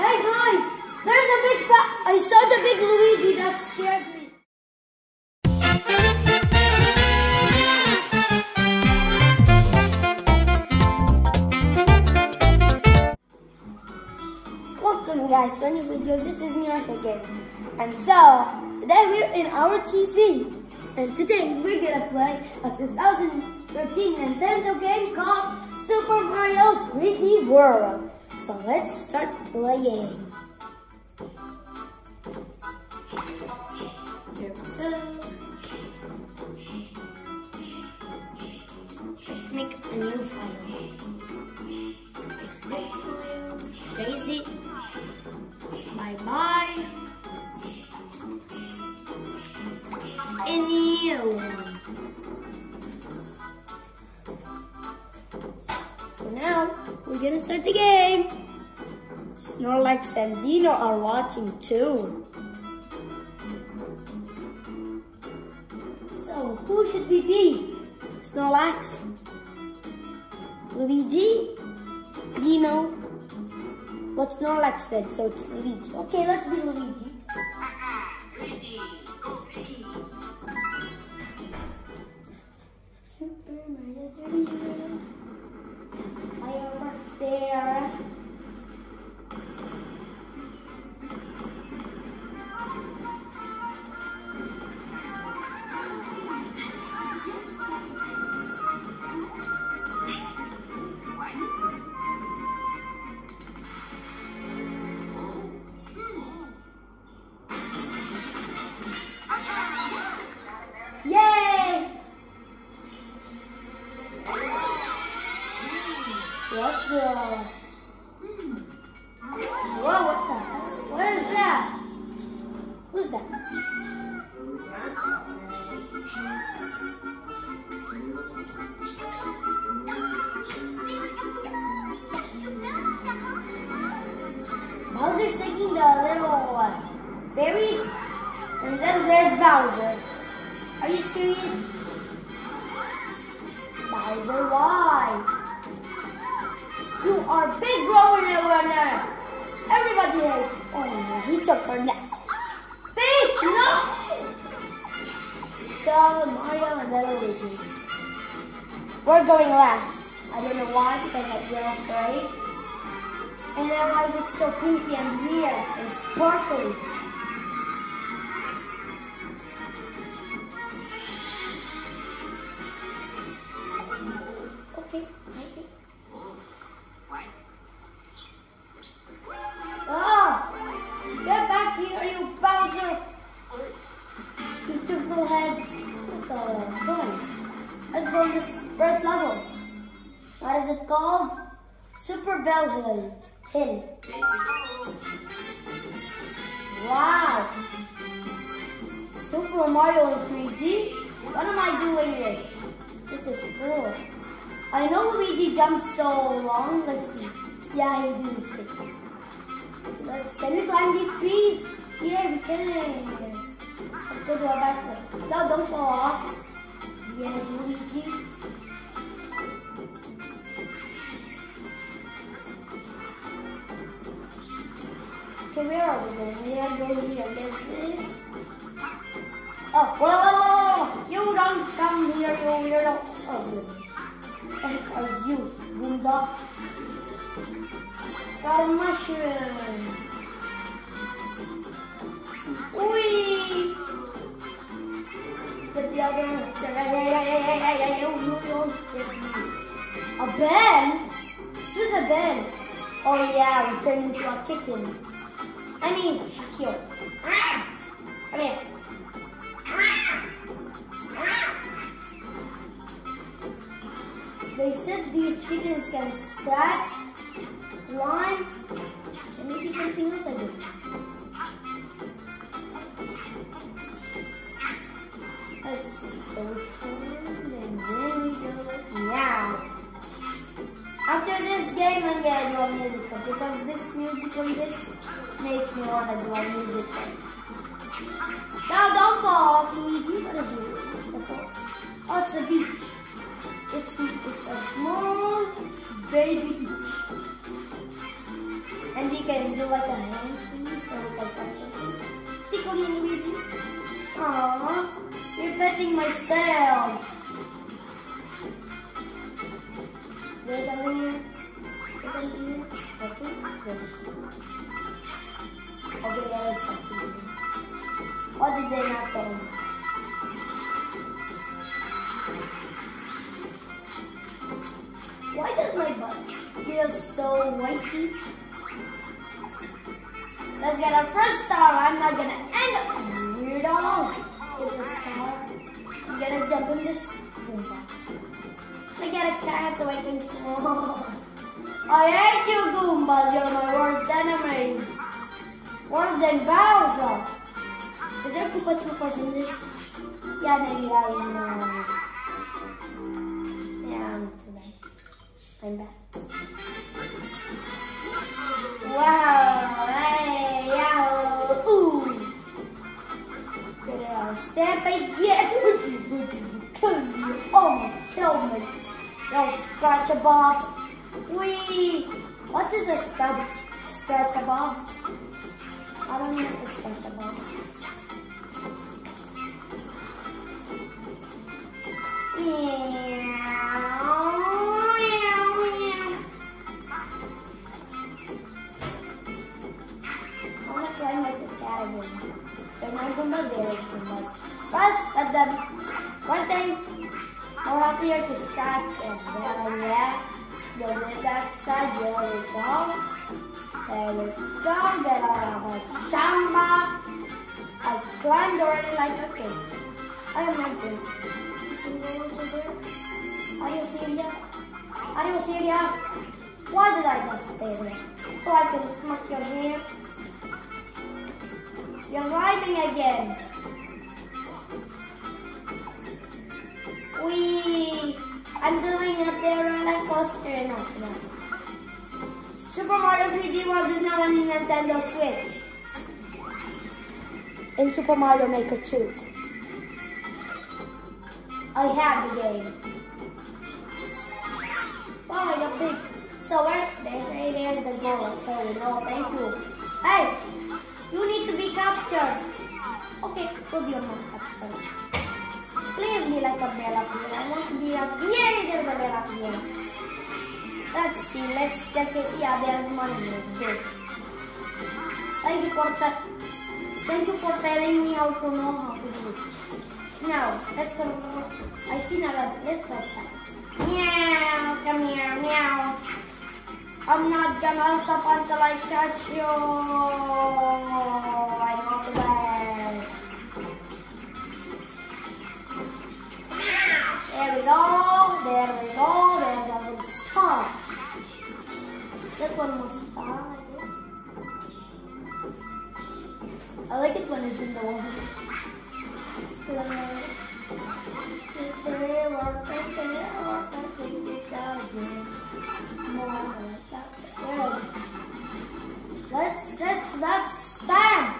Hey guys, there's a big I saw the big Luigi that scared me. Welcome guys to a new video. This is Miras again. And so, today we're in our TV. And today we're gonna play a 2013 Nintendo game called Super Mario 3D World. So let's start playing. Here we go. Let's make a new file. Daisy. Bye-bye. A new one. So now, we're gonna start the game. Snorlax and Dino are watching too. So, who should we be? Snorlax? Luigi? Dino? What Snorlax said, so it's Luigi. Okay, let's be Luigi. Super Mario 3D. Fireworks there. Yay! What the? Whoa, what the? What is that? Who's that? Bowser's taking the little berries, and then there's Bowser. Are you serious? Bowser, why? You are big runner. Everybody hates. Oh no, he took her neck. Peach, no! So Mario and then Luigi. We're going last. I don't know why, because we're afraid. And then why is it so pinky and weird and sparkly? Okay. Oh! Get back here, you Bowser! You triple head. Let's go to this first level. What is it called? Super Bell Hill. Wow! Super Mario in 3D? What am I doing here? This is cool. I know Luigi jumped so long. Let's see. Yeah, he did it. Can we climb these trees? Yeah, we can. Let's go to our backpack. No, don't fall off. Yeah, Luigi. Okay, where are we going? We are going here. There's this. Oh, whoa! You don't come here, you weirdo. Oh, what are you, Boondock? Got a mushroom. Whee! Get the other one. A bed? Who's a bed? Oh yeah, we turned into a kitten. I mean, Shakir. Come here. They said these chickens can scratch, climb, and maybe something else I did. Let's see. So we turn and then we go now. After this game, I'm gonna do a musical because this musical makes me want to do a musical. Now don't fall off, Luigi. What is it? Oh, it's a beach. It's a small baby beach. And we can do like a hand thing, so like that. Tickling Luigi. Aww, you're petting myself. There's something here. There's something here. Okay, good. Okay, there's something here. What did they not tell me? Why does my butt feel so whitey? Let's get our first star. I'm not gonna end up weirdo. Get the star. I'm gonna jump in this Goomba. I get a cat so I can fall. I hate you, Goombas. You're my worst enemies. Worse than Bowser. Is there Koopa Troopas in this? Yeah, maybe I know. Yeah, today. I'm back. Wow, hey, yow, ooh. Get out, step again. Oh, kill me. No, scratch a bob. Wee. What is a scratch a bob? I don't know what a scratch a bob. They're not going to be there too much. First, let them one thing more happier to start and then yeah, go to that side, there we go. There we go, then I'll have a samba. I climbed already like a kid. I am not good. Are you serious? Are you serious? Why did I just stay there? So I can smack your hair? You're rhyming again. Wee! I'm doing a roller coaster. No. Super Mario 3D World is now on Nintendo Switch. In Super Mario Maker 2. I have the game. Wow, you're big. So where? There's the goal. Okay, no, thank you. Hey! You need to be captured. Okay, good, you're not captured. Please be like a Bella Pier. I want to be a very good Bella Pier. Let's see, let's check it. Yeah, there's money. Good. Thank you for telling me how to know how to do it. Now, let's I see now that let's go. Meow, come here, meow. I'm not gonna stop until I catch you. I'm not bad. There we go. There's a star. That one was star, I guess. I like it when it's in the water. Let's catch that stamp.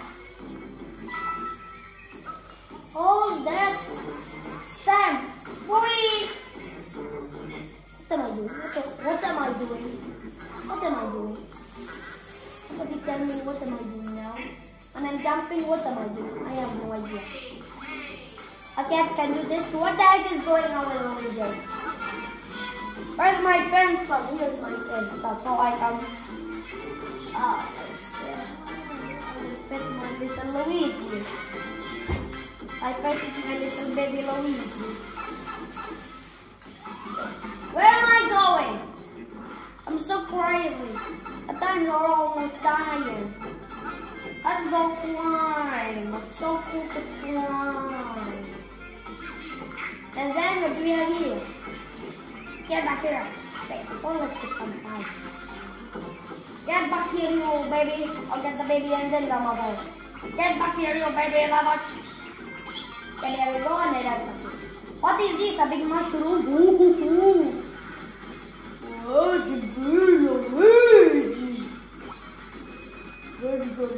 Hold that stamp. Wait. What am I doing? What am I doing? What am I doing? Somebody tell me what am I doing now? When I'm jumping, what am I doing? I have no idea. Okay, I can do this. What the heck is going on with Luigi? Where's my pencil? Here's my pencil. So I can pet my little Luigi. I pet my little baby Luigi. Where am I going? I'm so crazy. At times I'm almost dying. Let's go climb. It's so cool to climb. And then what do we have here? Get back here. Wait, before let's get some time. Get back here, you baby. I'll get the baby and then the mother. Get back here, you baby. Love it. Okay, there we go. And then that's it. What is this? A big mushroom? Ooh. What's a big Luigi? Very good,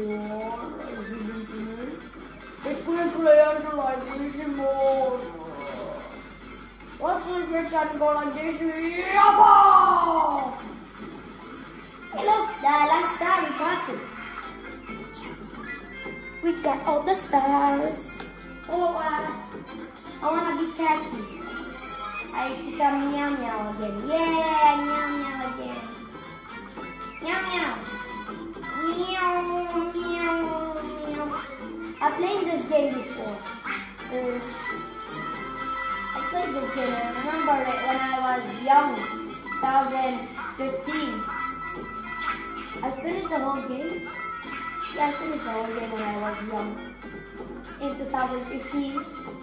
it's quickly under like this more. What's if we can go like this? Hey, look! The last star we got it. We got all the stars. Oh, I wanna be catchy. I become meow meow again. Yeah, meow meow again. Meow meow. Meow meow meow. I played this game before. I played this game. I remember it when I was young, 2015. I finished the whole game. Yeah, I finished the whole game when I was young, in 2015.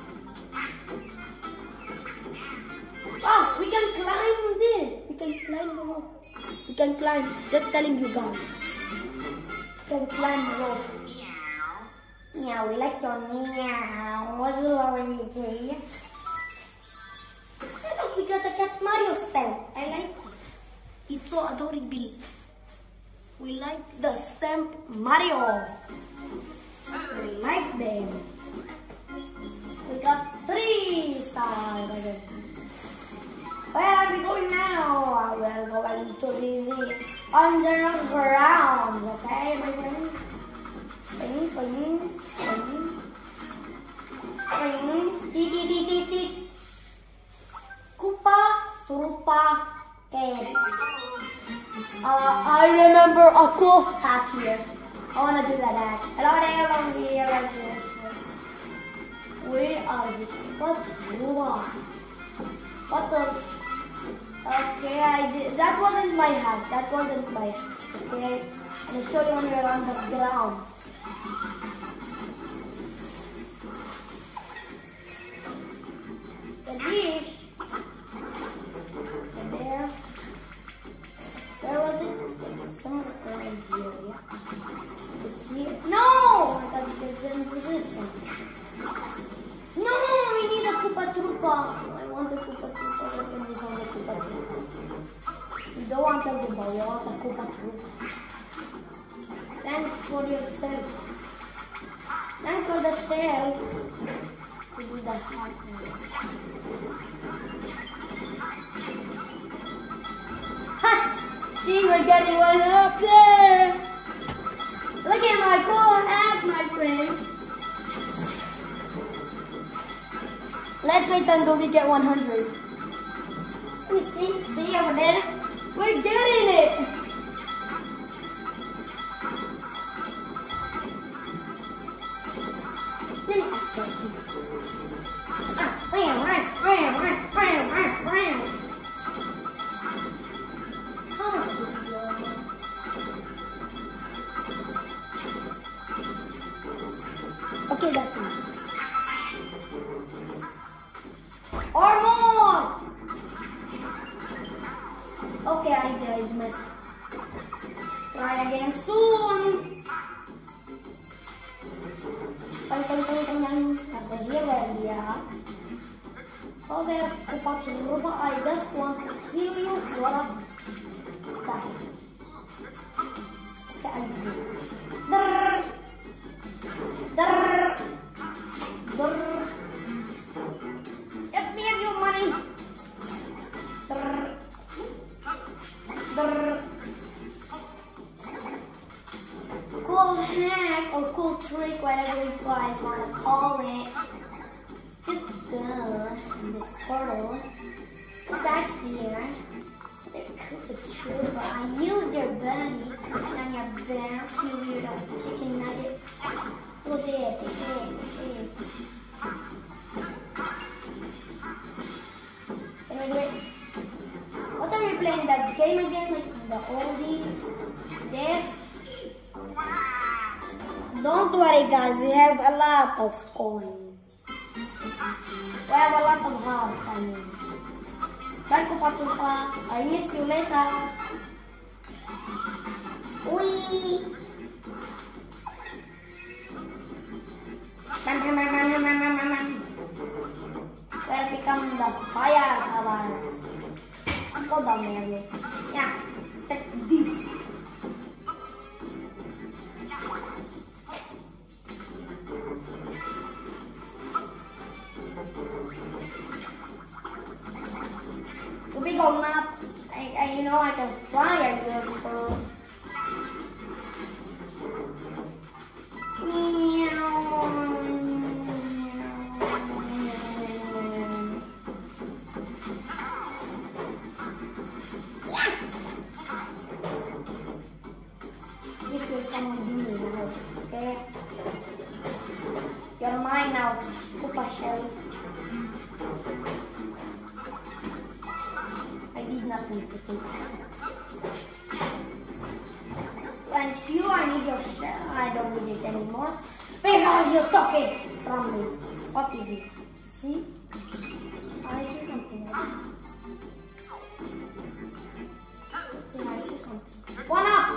Oh, we can climb this. We can climb the rope. We can climb. Just telling you guys. We can climb the rope. Meow, we like your meow. What's wrong with you, okay? Look, we got a Cat Mario stamp. I like it. It's so adorable. We like the stamp Mario. We like them. We got 3 stars again. Where are we going now? We're going to visit underground. Okay, my friend? Ping, ping, ping. Ping. Tick. Koopa, Troopa, Cat. I remember a cool hat here. I wanna do that hat. Hello there, we are the what the? Okay, I did. That wasn't my hat. That wasn't my hat. Okay, I'll show you when you're on the ground. The leash. And there. Where was it? Somewhere around here, yeah. It's here. No! I thought it was into this one. No! We need a Koopa Troopa. I want a Koopa Troopa. What can we find a Koopa Troopa? We don't want a Koopa. We want a Koopa Troopa. Thanks for yourself. Thanks for the shell. To do the hat. Ha! See, we're getting one up there. Look at my cool hat, my friends. Let's wait until we get 100. Let me see. See over there? We're getting it. Okay, that's it. Or more! Okay, I missed. Try again soon. Okay, I just want to kill you for a time. Okay, I do. Let me have your money. Cool hack or cool trick, whatever you guys want to call it. Just go in this portal. Go back here. I use your bunny and your bouncy weirdo chicken nugget. Look at it. Can we do it? What are we playing? That game again? Like the oldie? There? Don't worry guys, we have a lot of coins. We have a lot of hearts, I mean. Bye, Koopa Troopa. I miss you later. Wee! Where become the fire power. Go down there. Yeah. Take this. To be gone up. You know I can fly a girl before. I need your shell. I don't need it anymore. Because you took it from me. What is it? See? I see something. I see something. 1 up!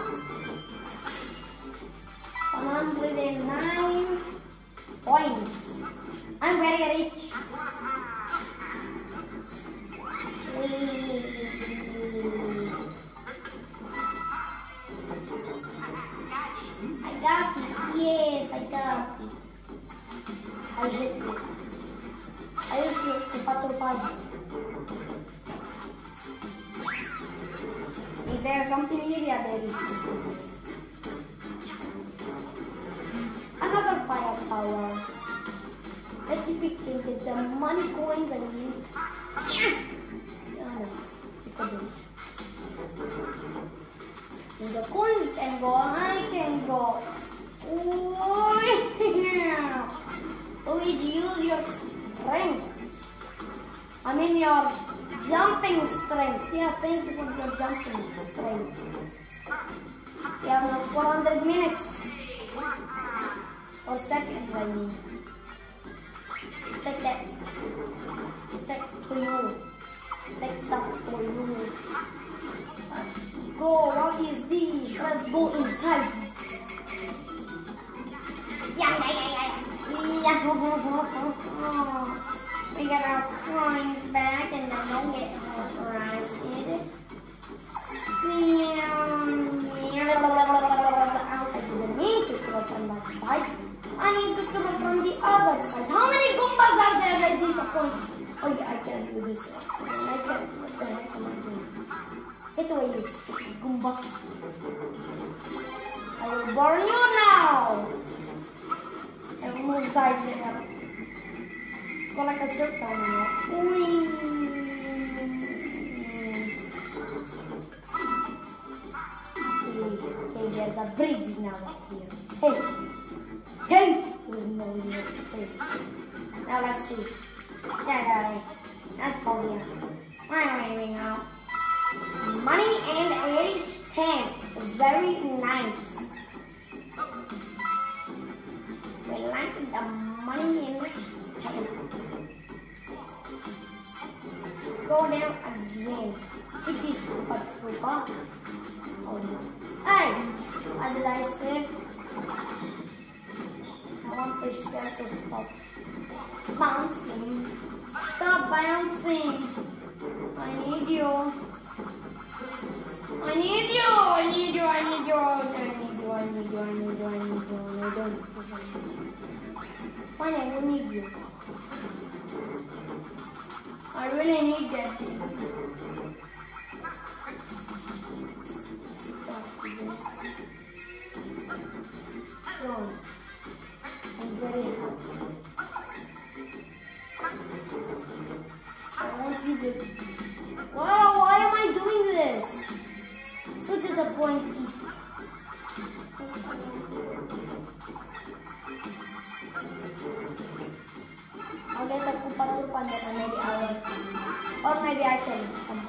109 points. I'm very rich. I got it. Yes, I got it. I hit it. I hit it. Patupad. Is there something here? Yeah, there is. Another firepower. Let's see if we can get the money coins and use. And the coins can go, I can go. Luigi, use your strength. I mean your jumping strength. Yeah, thank you for your jumping strength. You have now 400 minutes. Or seconds, I mean. Take that. Take to you. Take that for you. Let's go. What is this? Let's go inside. Yeah. We get our coins back and then don't get authorized in it. I didn't mean to throw from that side. I need to throw from the other side. How many Goombas are there that disappoint? Oh yeah, I can't do this. I can't. What the heck am I doing? Get away, you stupid Goomba. I will burn you now. I almost died there. Go like a circle now. Okay, there's a bridge now up here. Hey! Hey! Now let's see. Let's go here. I'm waving out. Money and age 10. Very nice. We like the money and 10. Go down again. It is but forgot. Oh no. Hey! What did I say? I want this shell to stop bouncing. Stop bouncing. I need you. I need you. I need you. I need you. I need you. I need you. I need you. I need you. I don't. Fine, I don't need you. I really need that thing. Stop this. I'm very happy. I want you to... Wow, why am I doing this? So disappointing. I'll get a Koopa and maybe I will. Or maybe I can.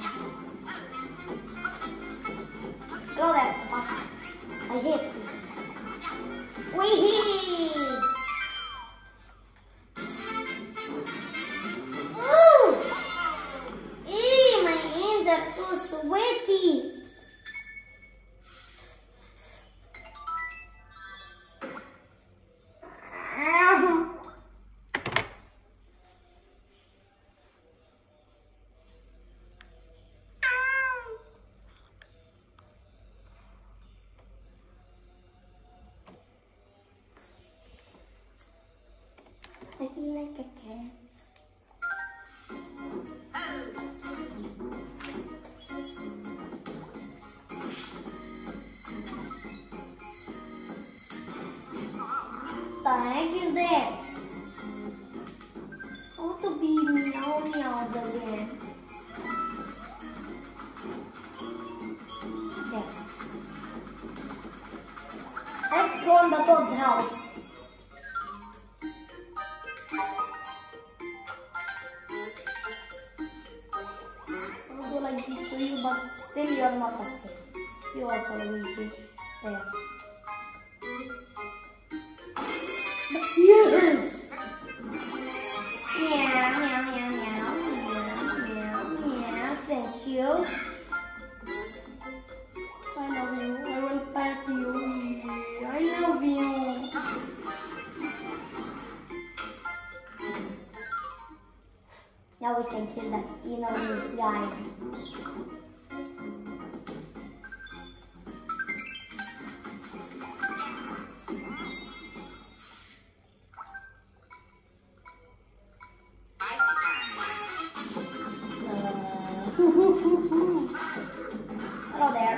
Throw that Koopa. I hate you. Wee-hee! Ooh! Eee, my hands are so sweaty. I feel like a cat. The heck is that? I want to be meow again. There. Let's go in the toad's house. Like this to you, but still you are not okay. You are following me there. we can kill that enormous guy. Hello there.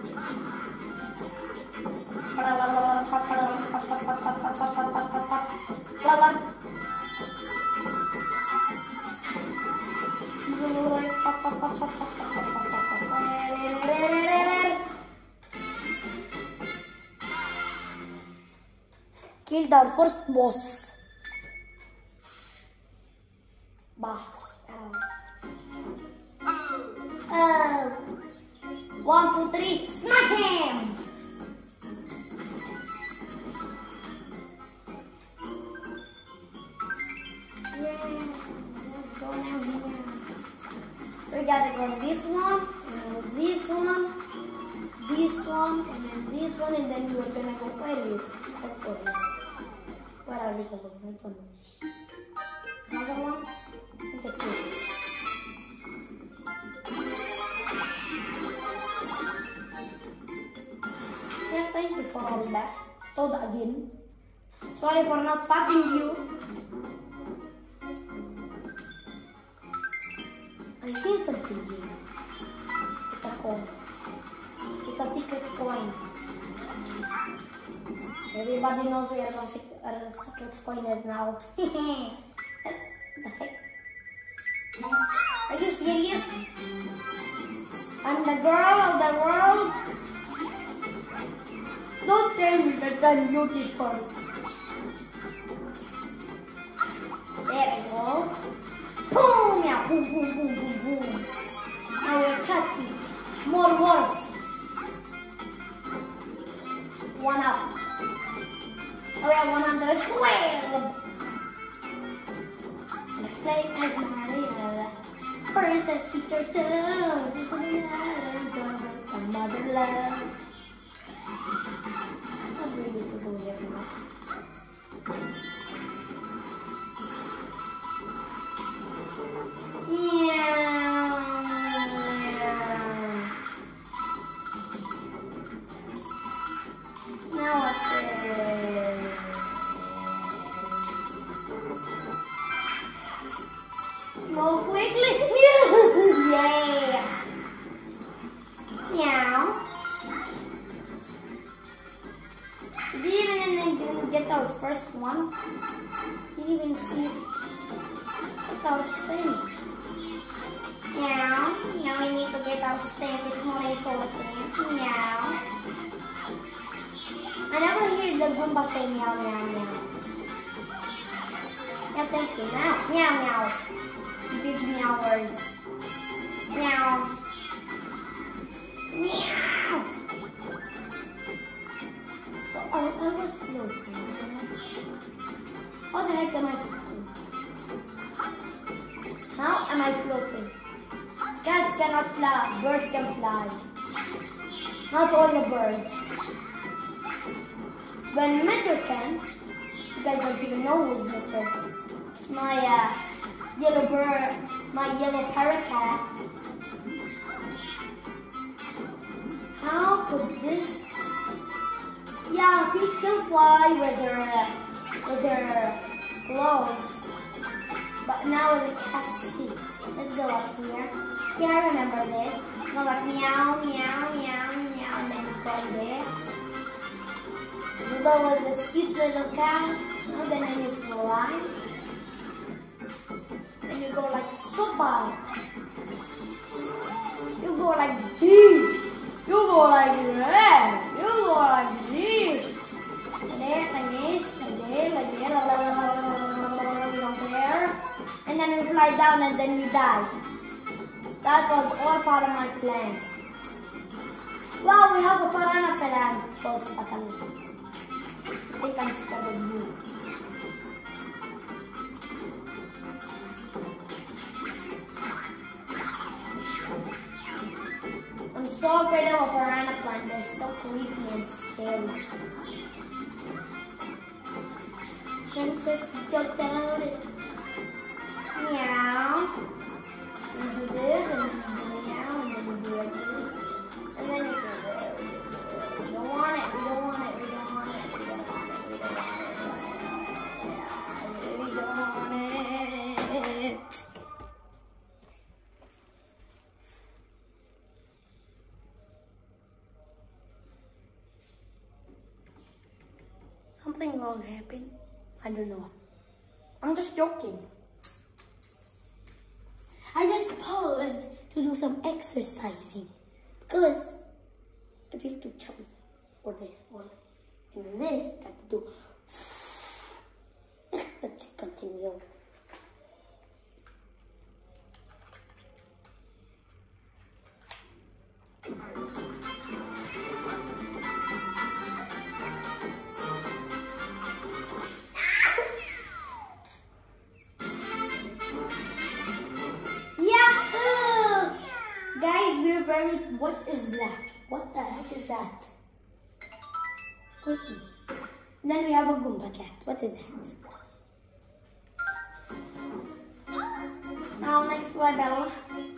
Killed our first boss. One, two, three, smack him! Yeah, let's go now here. So we gotta go this one, and then this one, and then this one, and then we're gonna go where is? Where are we going? I don't know. Another one? Okay, two. Yeah, thank you for all that. Told again. Sorry for not fucking you. I see something here. It's a coin. It's a secret coin. Everybody knows where the secret coin is now. What the heck? Are you serious? I'm the girl of the world? Don't tell me that I'm beautiful. There we go. Boom! Yeah, boom, boom, boom, boom, boom. Now we're cutting. More walls. One up. Oh yeah, 112. Let's play as Maria. Princess Peter too. Mother love. I'm ready to go there now. Now what's this? Go quickly! Yeah! Meow! Did you even get our first one? Did you even see our stamp? Meow! Meow, we need to get our stamp. It's more important. Meow! I never hear the Goomba say meow, meow, meow. Yeah, thank you. Meow, meow, meow. Big meowers. Meow. Meow. I was floating. How the heck am I floating? How am I floating? Cats cannot fly. Birds can fly. Not all the birds. When Meteor can, you guys don't even know who's Meteor. My yellow bird, my yellow parrot cat. How could this? Yeah, pigs can fly with their clothes, but now with the cat seats. Let's go up here. Yeah, I remember this. Go like meow, meow, meow, meow, and then go there. You go with this cute little cat, and then you fly. And you go like super. You go like this. You go like that. You go like this. Like that, like this, like that, like that. You don't care. And then you fly down and then you die. That was all part of my plan. Wow, we have a piranha plant. I think I'm scared of you. I'm so afraid of a piranha plant. They're so creepy and scary. Princess just down it. Meow. do this, and then you do now, and then you do like this. And then you go there. We don't want it, we don't want it, we don't want it, we don't want it, we don't want it, we don't want it. Something wrong happened. I don't know. I'm just joking. I just paused to do some exercising because I feel too chubby for this one. And then this, got to do. Let's just continue. What is that? What the heck is that? Quickly. Then we have a Goomba cat. What is that? Now next to my Bella.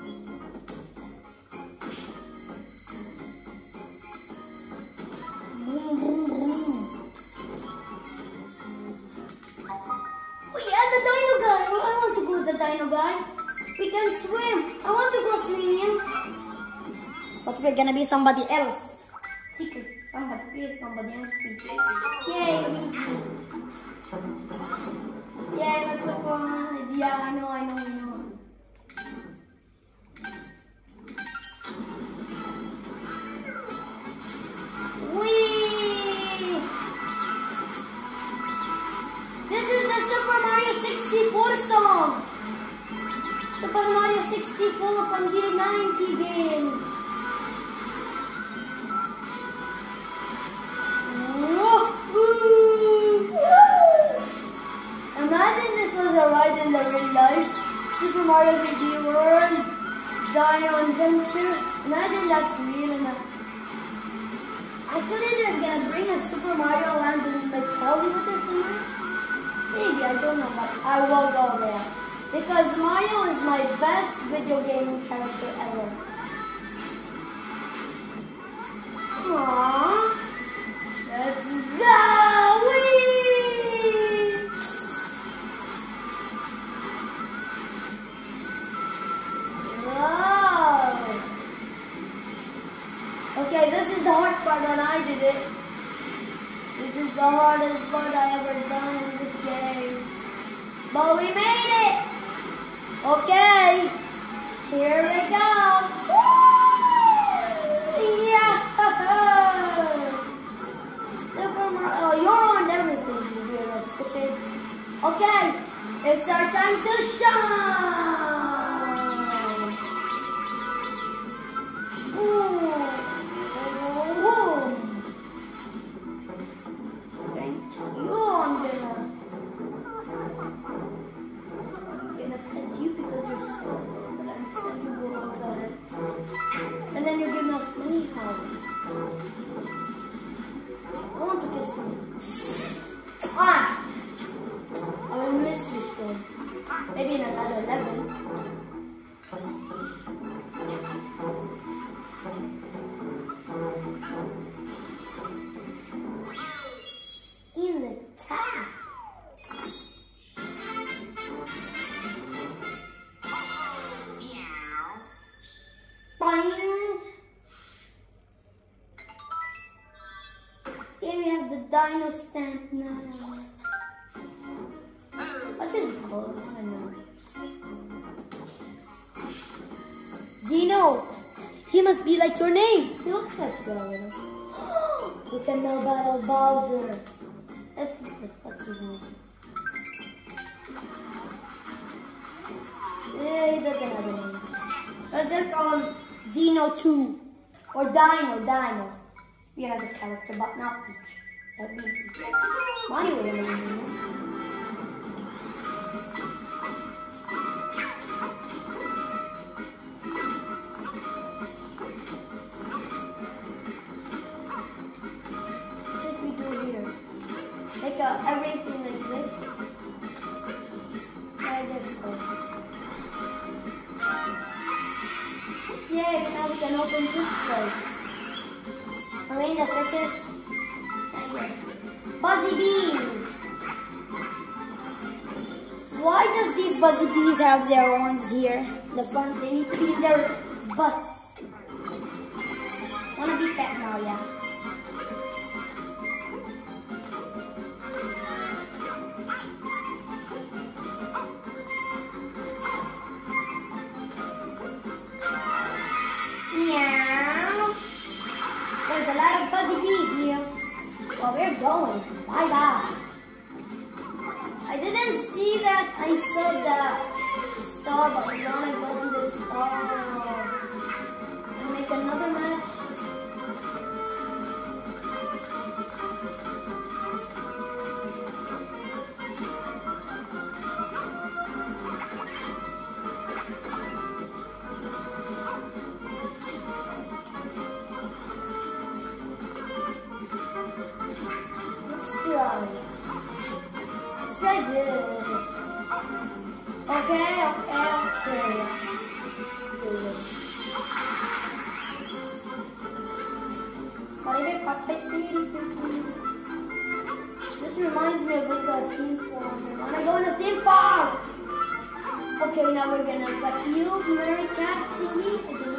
Boom, boom, boom. Oh yeah, the dino guy. Oh, I want to go with the dino guy. We can swim. I want to go swim. But we're gonna be somebody else. Secret. Somebody, please, somebody else. Yay, yay, let's go on. Yeah, I know. Whee! This is the Super Mario 64 song. Super Mario 64 from the 90 game. Imagine this was a ride in the real life. Super Mario 3D World, Dino Adventure. Imagine that's real enough. Actually, they're gonna bring a Super Mario Land in like Hollywood or somewhere. Maybe, I don't know, but I will go there. Because Mario is my best video game character ever. Aww. Let's go! Whee! Wow! Okay, this is the hard part when I did it. This is the hardest part I ever done in this game. But we made it! Okay, here we go! Yeah! Oh, you're on everything here. Okay, it's our time to shine! Ooh. Thank you. I'm gonna pet you because you're so good, but I'm sure you will all that. And then you're giving us many hugs. I want to kiss you. Ah! I will miss this one. Maybe in another level. In the tap. Boing. Here we have the dino stamp now. What is it called? I don't know. Dino! He must be like your name. He looks like you already. We can now battle Bowser. Let's see what's his name. Yeah, he doesn't have a name. Let's just call him Dino 2. Or Dino. We have a character, but not Peach. That would be Peach. Mario will name. Everything like this. I just go. in this place. Arena Circus. Buzzy Bees. Why does these Buzzy Bees have their ones here? The front, they need to be in their butts. Wanna be Cat Mario. Meow. There's a lot of Buzzy Bees here. Well, we're going. Bye-bye. I didn't see that. I saw the star, but I want to go to the star. And make another match. Let's try. Let's try this. Okay. This reminds me of like a theme park. I wanna go in a theme park! Okay, now we're gonna fight you, Mary Cat thingy.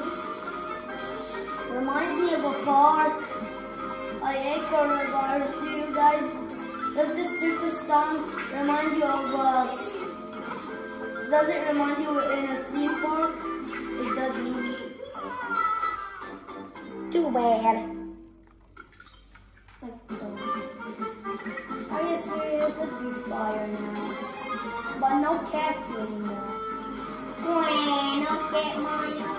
Reminds me of a park. I hate coronavirus. Do you guys? Does this circus song remind you of does it remind you in a theme park? It doesn't. Too bad. Let's go. Are you serious? Let's be fire now. But no cats anymore. No cat Mario.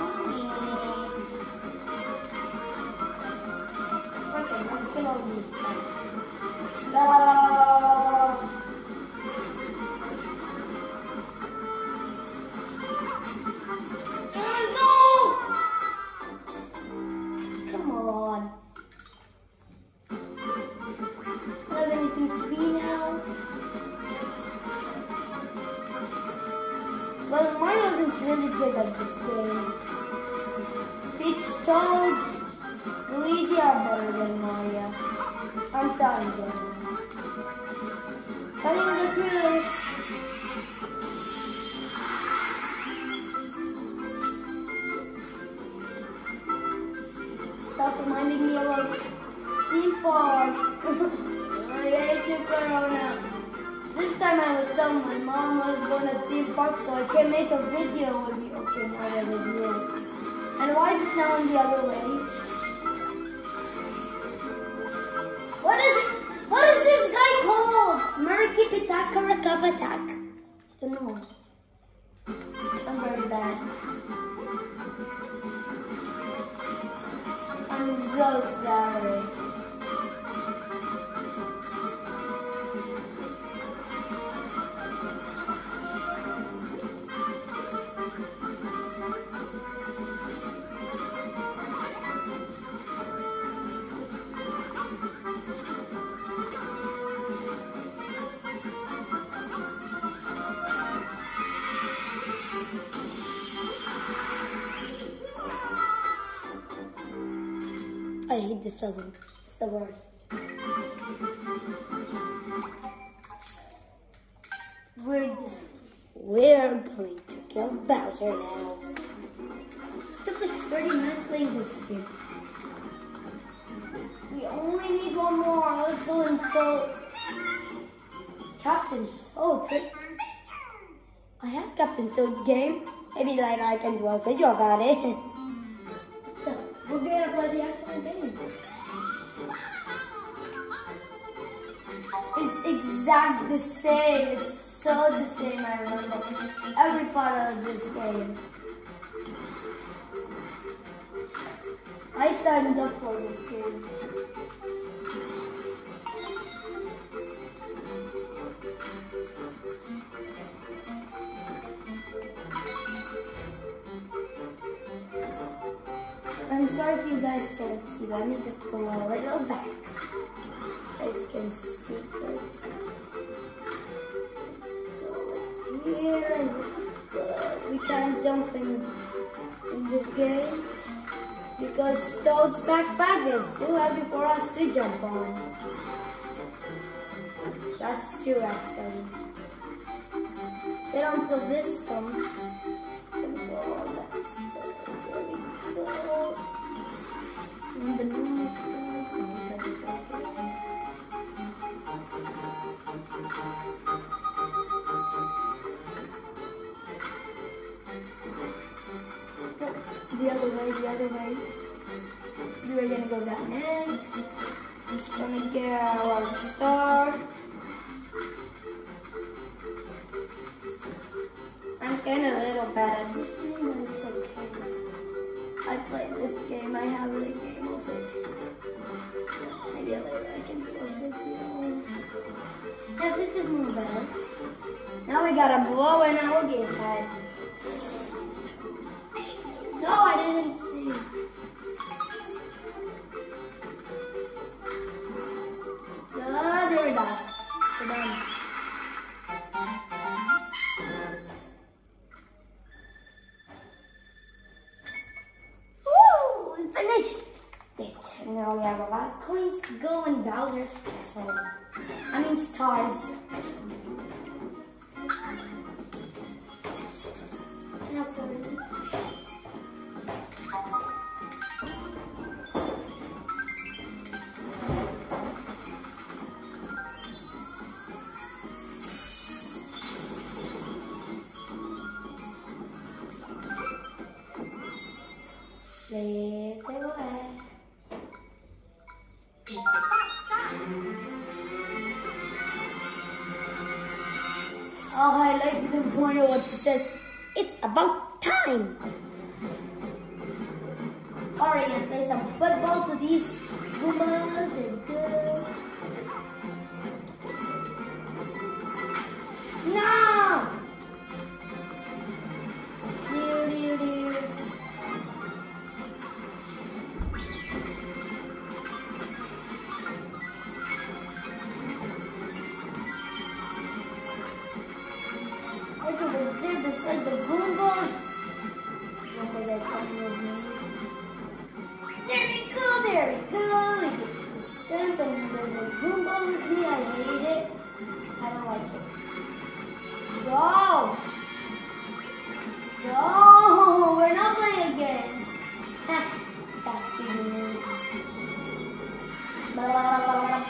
Okay, let's get all these guys. La la la la la la. Come on. I don't have anything to be now. Well, Mario isn't really good at this game. Peach, Toad, Luigi are better than Mario. I'm telling you. Telling you the truth. Stop reminding me about theme park. I hate you, Corona. This time I was telling my mom I was going to theme park, so I can make a video with you. Okay, now that is you. And why is it now in the other way? What is it? What is this guy called? Murky Pitak or a Cup Attack? I don't know. I'm very bad. I'm so sorry. I hate this level. It's the worst. We're going to kill Bowser now. It took like 30 minutes playing this game. We only need one more. Let's go and kill Captain Toad. I have Captain Toad game. Maybe later I can do a video about it. We're gonna play the actual game. It's exactly the same. It's so the same, I remember. Every part of this game. I signed up for this game. I'm sorry if you guys can't see. Let me just go a little back. You guys can see it. Here and we can't jump in this game because because Toad's backpack is too heavy for us to jump on. That's true, actually. Wait until this comes. Oh, that's so cool. And the moon is the other way. We're gonna go that next. Just gonna get our star. I'm kind of a little bad at this game, but it's okay. I played this game, I have the game of it. Maybe later I can do a video. Yeah, this is more better. Now we gotta blow in our gamepad. No, I didn't see. There we go. We're done. Woo! We finished it. Now we have a lot of coins to go in Bowser's castle. I mean stars. Now for let's go ahead. Oh, I like the point of what it says. It's about time. Alright, let's play some football to these Goombas. No! They're beside the Goombas. Goombas are coming with me. There we go, there we go. We get the stamp and there's a Goomba with me. I hate it. I don't like it. Go! Go! We're not playing again. That's pretty neat. Blah, blah, blah, blah.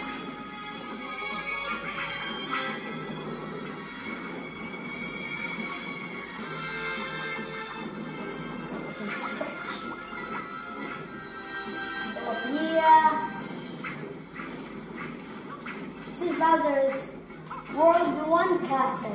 This is Bowser's World 1 castle.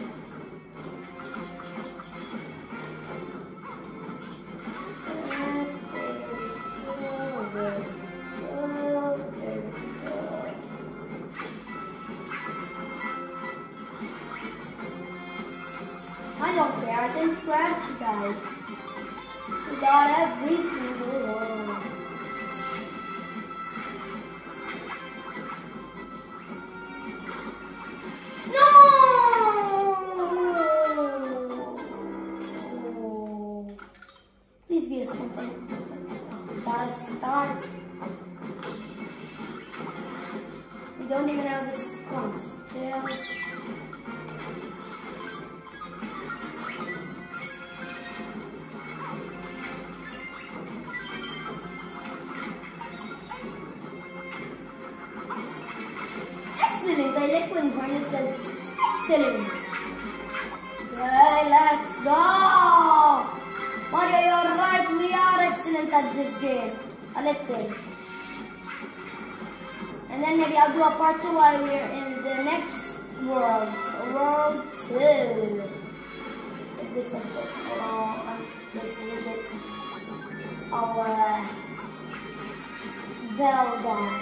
I don't care, I can scratch you guys. We got every single one. Please be a something. Gotta start. We don't even have this coin still. Excellent! I like when Barney says excellent. Okay, let's go! Mario, you're right, we are excellent at this game. Let's see. And then maybe I'll do a part 2 while we're in the next world. World 2. If this is it. This is it. Our bell gone.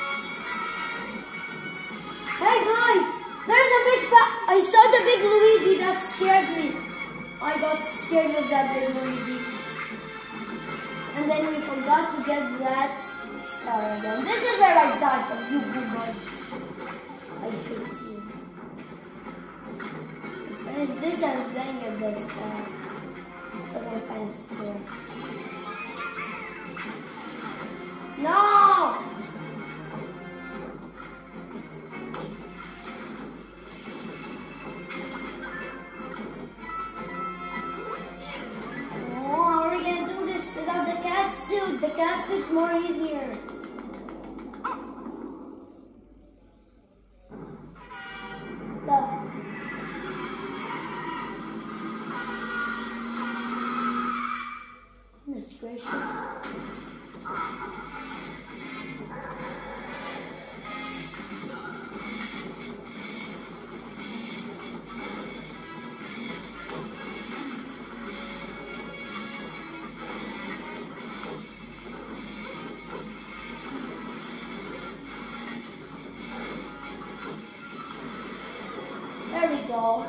Hey guys! There's a big I saw the big Luigi, that scared me. I got scared of that big Luigi. And then we forgot to get that star again. This is where I died from you, Goombas. I hate you. Let's finish this and then get this star. Because I'm kind of scared. more easier. Goodness gracious. There we go.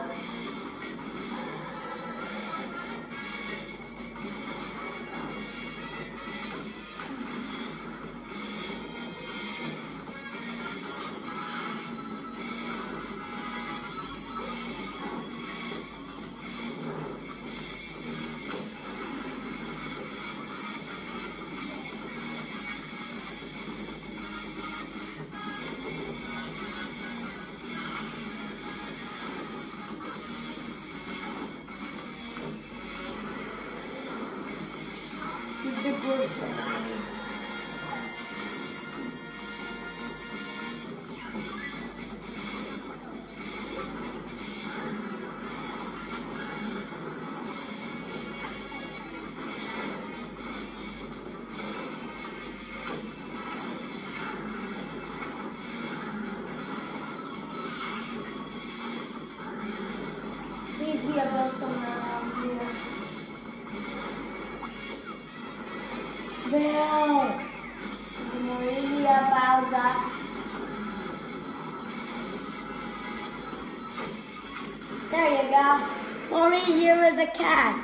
The good thing. Please be above somewhere around here. Well, Maria Bowser. There you go. More easier with a cat.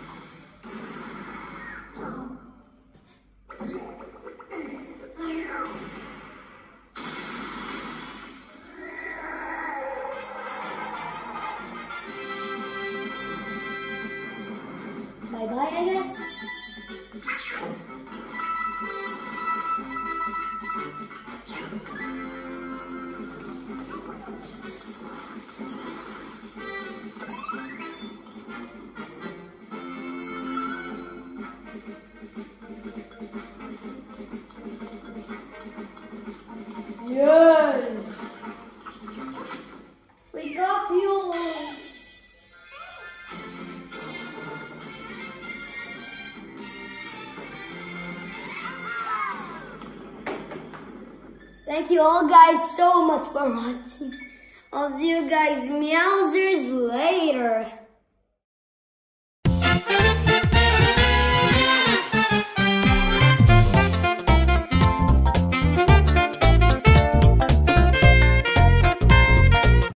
Bye-bye, I guess. Yes! We got you! Thank you all guys so much for watching. I'll see you guys meowsers later.